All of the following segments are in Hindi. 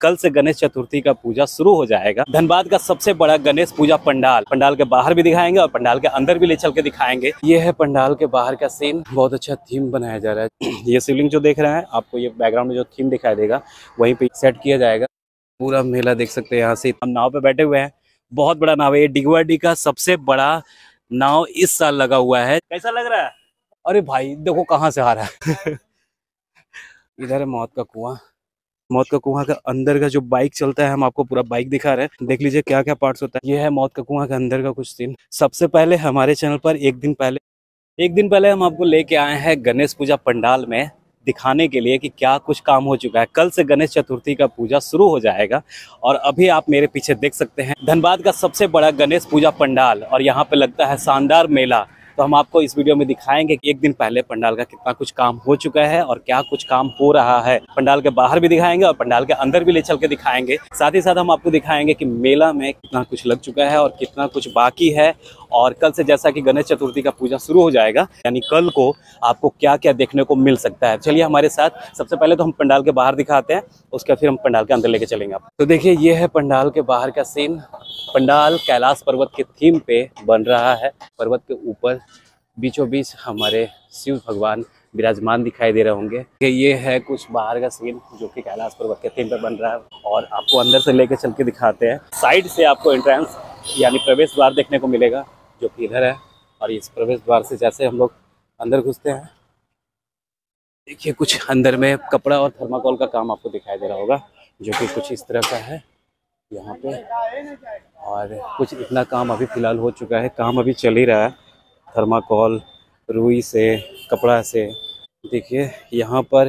कल से गणेश चतुर्थी का पूजा शुरू हो जाएगा। धनबाद का सबसे बड़ा गणेश पूजा पंडाल, पंडाल के बाहर भी दिखाएंगे और पंडाल के अंदर भी ले चल के दिखाएंगे। ये है पंडाल के बाहर का सीन, बहुत अच्छा थीम बनाया जा रहा है। ये शिवलिंग जो देख रहे हैं आपको, ये बैकग्राउंड में जो थीम दिखाई देगा वहीं पे सेट किया जाएगा। पूरा मेला देख सकते हैं। यहाँ से हम नाव पे बैठे हुए हैं, बहुत बड़ा नाव है ये, डिगवाडी का सबसे बड़ा नाव इस साल लगा हुआ है। कैसा लग रहा है? अरे भाई देखो कहाँ से आ रहा है। इधर है मौत का कुआं। मौत का कुआं का अंदर का जो बाइक चलता है, हम आपको पूरा बाइक दिखा रहे हैं, देख लीजिए क्या क्या पार्ट्स होता है। ये है मौत का कुआं का अंदर का कुछ सीन। सबसे पहले हमारे चैनल पर एक दिन पहले हम आपको लेके आए हैं गणेश पूजा पंडाल में, दिखाने के लिए कि क्या कुछ काम हो चुका है। कल से गणेश चतुर्थी का पूजा शुरू हो जाएगा और अभी आप मेरे पीछे देख सकते हैं धनबाद का सबसे बड़ा गणेश पूजा पंडाल, और यहाँ पे लगता है शानदार मेला। तो हम आपको इस वीडियो में दिखाएंगे कि एक दिन पहले पंडाल का कितना कुछ काम हो चुका है और क्या कुछ काम हो रहा है। पंडाल के बाहर भी दिखाएंगे और पंडाल के अंदर भी ले चल के दिखाएंगे। साथ ही साथ हम आपको दिखाएंगे कि मेला में कितना कुछ लग चुका है और कितना कुछ बाकी है। और कल से जैसा कि गणेश चतुर्थी का पूजा शुरू हो जाएगा, यानी कल को आपको क्या क्या देखने को मिल सकता है। चलिए हमारे साथ। सबसे पहले तो हम पंडाल के बाहर दिखाते हैं, उसके फिर हम पंडाल के अंदर लेके चलेंगे आप। तो देखिए ये है पंडाल के बाहर का सीन। पंडाल कैलाश पर्वत के थीम पे बन रहा है। पर्वत के ऊपर बीचों बीच हमारे शिव भगवान विराजमान दिखाई दे रहे होंगे। कि ये है कुछ बाहर का सीन जो कि कैलाश पर्वत के थीम पे बन रहा है, और आपको अंदर से लेके चल के दिखाते हैं। साइड से आपको एंट्रेंस यानी प्रवेश द्वार देखने को मिलेगा, जो कि इधर है। और इस प्रवेश द्वार से जैसे हम लोग अंदर घुसते हैं, देखिए कुछ अंदर में कपड़ा और थर्माकोल का काम आपको दिखाई दे रहा होगा, जो कि कुछ इस तरह का है यहाँ पे। और कुछ इतना काम अभी फिलहाल हो चुका है, काम अभी चल ही रहा है। थर्माकोल, रुई से, कपड़ा से। देखिए यहाँ पर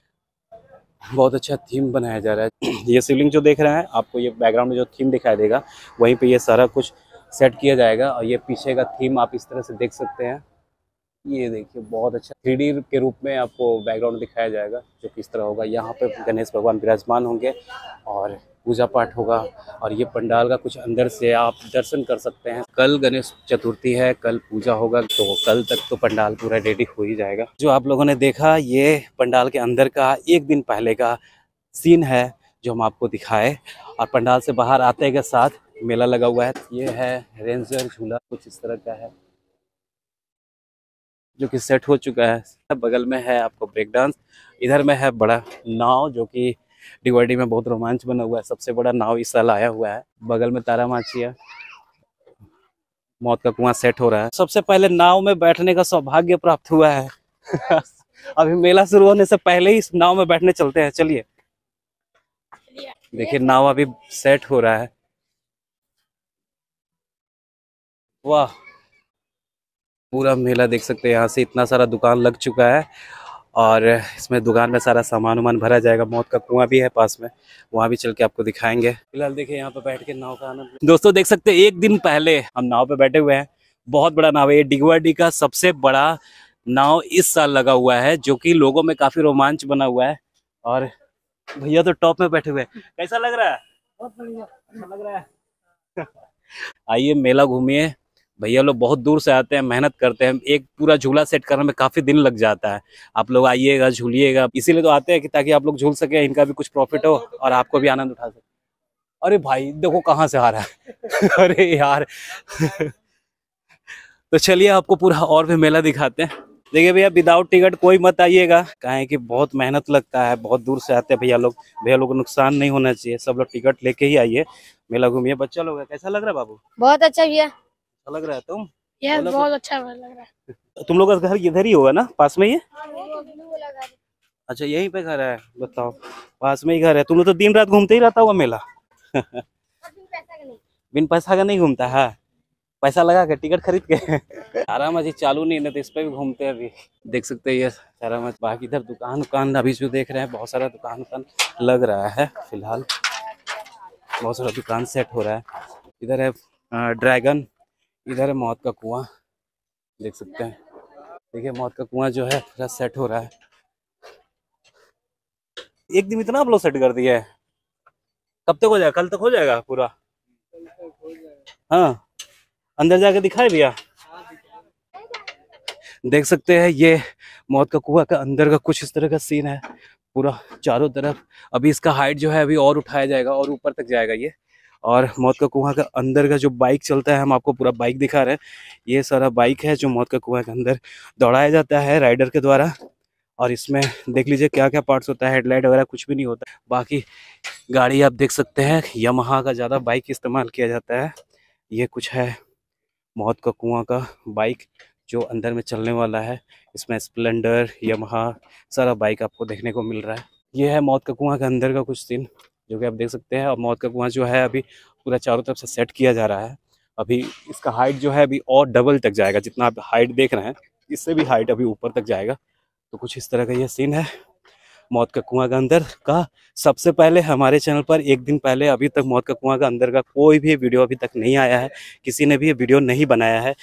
बहुत अच्छा थीम बनाया जा रहा है। ये शिवलिंग जो देख रहे हैं आपको, ये बैकग्राउंड में जो थीम दिखाई देगा वहीं पे ये सारा कुछ सेट किया जाएगा। और ये पीछे का थीम आप इस तरह से देख सकते हैं। ये देखिए बहुत अच्छा 3D के रूप में आपको बैकग्राउंड दिखाया जाएगा, जो किस तरह होगा। यहाँ पे गणेश भगवान विराजमान होंगे और पूजा पाठ होगा। और ये पंडाल का कुछ अंदर से आप दर्शन कर सकते हैं। कल गणेश चतुर्थी है, कल पूजा होगा, तो कल तक तो पंडाल पूरा रेडी हो ही जाएगा। जो आप लोगों ने देखा ये पंडाल के अंदर का एक दिन पहले का सीन है, जो हम आपको दिखाए। और पंडाल से बाहर आते के साथ मेला लगा हुआ है। ये है रेंजर झूला, कुछ इस तरह का है, जो कि सेट हो चुका है। बगल में है आपको ब्रेक डांस। इधर में है बड़ा नाव, जो कि डिवाडी में बहुत रोमांच बना हुआ है। सबसे बड़ा नाव इस साल आया हुआ है। बगल में तारा माछिया, मौत का कुआं सेट हो रहा है। सबसे पहले नाव में बैठने का सौभाग्य प्राप्त हुआ है। अभी मेला शुरू होने से पहले ही नाव में बैठने चलते हैं। चलिए देखिए नाव अभी सेट हो रहा है। वाह, पूरा मेला देख सकते हैं। यहाँ से इतना सारा दुकान लग चुका है और इसमें दुकान में सारा सामान वामान भरा जाएगा। मौत का कुआं भी है पास में, वहाँ भी चल के आपको दिखाएंगे। फिलहाल देखिए यहाँ पे बैठ के नाव का आनंद। दोस्तों देख सकते हैं एक दिन पहले हम नाव पे बैठे हुए हैं। बहुत बड़ा नाव है ये, डिगवाडी का सबसे बड़ा नाव इस साल लगा हुआ है, जो कि लोगों में काफी रोमांच बना हुआ है। और भैया तो टॉप में बैठे हुए हैं। कैसा लग रहा है? बहुत बढ़िया, अच्छा लग रहा है। आइए मेला घूमिए। भैया लोग बहुत दूर से आते हैं, मेहनत करते हैं। एक पूरा झूला सेट करने में काफी दिन लग जाता है। आप लोग आइएगा, झूलिएगा, इसीलिए तो आते हैं कि ताकि आप लोग झूल सके, इनका भी कुछ प्रॉफिट हो और आपको भी आनंद उठा सके। अरे भाई देखो कहाँ से आ रहा है। अरे यार। तो चलिए आपको पूरा और भी मेला दिखाते हैं। देखिए भैया विदाउट टिकट कोई मत आइएगा, काहे कि बहुत मेहनत लगता है, बहुत दूर से आते हैं भैया लोग। भैया लोग को नुकसान नहीं होना चाहिए, सब लोग टिकट लेके ही आइए, मेला घूमिए। बच्चा लोग है, कैसा लग रहा है बाबू? बहुत अच्छा भैया लग रहा है। तुम? यह बहुत अच्छा लग रहा है। तुम लोग का घर इधर ही होगा ना, पास में ही? अच्छा यहीं पे घर है, बताओ पास में ही घर है। तुम लोग तो दिन रात घूमते ही रहता होगा मेला। बिन पैसा का नहीं घूमता है, पैसा लगा के टिकट खरीद के। तारा मस्जिद चालू नहीं है तो इस पे भी घूमते हैं। अभी देख सकते हैं ये तारा मस्जिद। बाकी इधर दुकान अभी जो देख रहे हैं, बहुत सारा दुकान लग रहा है। फिलहाल बहुत सारा दुकान सेट हो रहा है। इधर है ड्रैगन, इधर है मौत का कुआं, देख सकते हैं। देखिए मौत का कुआं जो है पूरा सेट हो रहा है। एक दिन इतना आप लोग सेट कर दिया है, कब तक हो जाएगा? कल तक हो जाएगा पूरा? हाँ अंदर जाके दिखाई दिया। देख सकते हैं ये मौत का कुआं का अंदर का कुछ इस तरह का सीन है। पूरा चारों तरफ। अभी इसका हाइट जो है अभी और उठाया जाएगा और ऊपर तक जाएगा ये। और मौत का कुआं का अंदर का जो बाइक चलता है, हम आपको पूरा बाइक दिखा रहे हैं। ये सारा बाइक है जो मौत का कुआं के अंदर दौड़ाया जाता है राइडर के द्वारा। और इसमें देख लीजिए क्या क्या पार्ट्स होता है, हेडलाइट वगैरह कुछ भी नहीं होता। बाकी गाड़ी आप देख सकते हैं, यामाहा का ज़्यादा बाइक इस्तेमाल किया जाता है। ये कुछ है मौत का कुआं का बाइक जो अंदर में चलने वाला है। इसमें स्प्लेंडर, यामाहा सारा बाइक आपको देखने को मिल रहा है। ये है मौत का कुआं के अंदर का कुछ सीन जो कि आप देख सकते हैं। और मौत का कुआं जो है अभी पूरा चारों तरफ से सेट किया जा रहा है। अभी इसका हाइट जो है अभी और डबल तक जाएगा, जितना आप हाइट देख रहे हैं इससे भी हाइट अभी ऊपर तक जाएगा। तो कुछ इस तरह का ये सीन है मौत का कुआं का अंदर का। सबसे पहले हमारे चैनल पर एक दिन पहले अभी तक मौत का कुआं का अंदर का कोई भी वीडियो अभी तक नहीं आया है, किसी ने भी ये वीडियो नहीं बनाया है।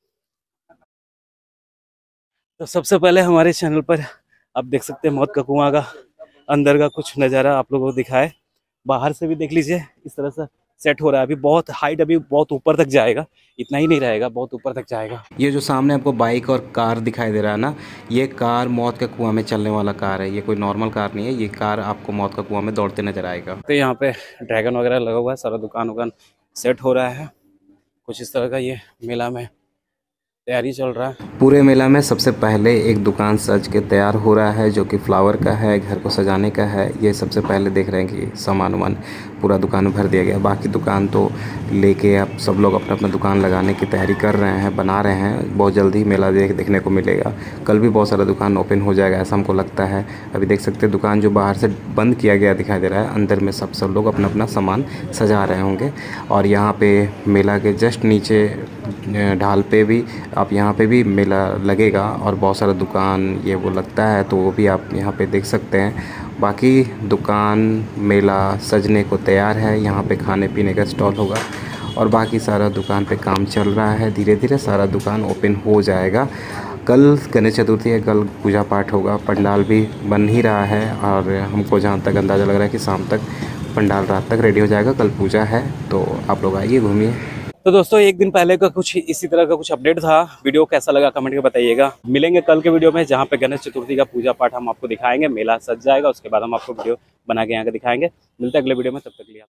तो सबसे पहले हमारे चैनल पर आप देख सकते हैं मौत का कुआं का अंदर का कुछ नज़ारा आप लोगों को दिखाए। बाहर से भी देख लीजिए इस तरह से सेट हो रहा है। अभी बहुत हाइट, अभी बहुत ऊपर तक जाएगा, इतना ही नहीं रहेगा, बहुत ऊपर तक जाएगा। ये जो सामने आपको बाइक और कार दिखाई दे रहा है ना, ये कार मौत के कुआं में चलने वाला कार है। ये कोई नॉर्मल कार नहीं है, ये कार आपको मौत का कुआं में दौड़ते नजर आएगा। तो यहाँ पे ड्रैगन वगैरह लगा हुआ है, सारा दुकान वुकान सेट हो रहा है। कुछ इस तरह का ये मेला में तैयारी चल रहा है। पूरे मेला में सबसे पहले एक दुकान सज के तैयार हो रहा है जो कि फ्लावर का है, घर को सजाने का है। ये सबसे पहले देख रहे हैं कि सामान वामान पूरा दुकान में भर दिया गया। बाकी दुकान तो लेके अब सब लोग अपना अपना दुकान लगाने की तैयारी कर रहे हैं, बना रहे हैं। बहुत जल्दी मेला देखने को मिलेगा। कल भी बहुत सारा दुकान ओपन हो जाएगा ऐसा हमको लगता है। अभी देख सकते हैं दुकान जो बाहर से बंद किया गया दिखाई दे रहा है, अंदर में सब लोग अपना अपना सामान सजा रहे होंगे। और यहाँ पे मेला के जस्ट नीचे ढाल पे भी आप यहाँ पे भी मेला लगेगा और बहुत सारा दुकान ये वो लगता है, तो वो भी आप यहाँ पे देख सकते हैं। बाकी दुकान मेला सजने को तैयार है। यहाँ पे खाने पीने का स्टॉल होगा और बाकी सारा दुकान पे काम चल रहा है। धीरे धीरे सारा दुकान ओपन हो जाएगा। कल गणेश चतुर्थी है, कल पूजा पाठ होगा। पंडाल भी बन ही रहा है और हमको जहाँ तक अंदाज़ा लग रहा है कि शाम तक पंडाल रात तक रेडी हो जाएगा। कल पूजा है, तो आप लोग आइए घूमिए। तो दोस्तों एक दिन पहले का कुछ इसी तरह का कुछ अपडेट था। वीडियो कैसा लगा कमेंट में बताइएगा। मिलेंगे कल के वीडियो में जहाँ पे गणेश चतुर्थी का पूजा पाठ हम आपको दिखाएंगे। मेला सज जाएगा, उसके बाद हम आपको वीडियो बना के यहाँ का दिखाएंगे। मिलते हैं अगले वीडियो में, तब तक के लिए।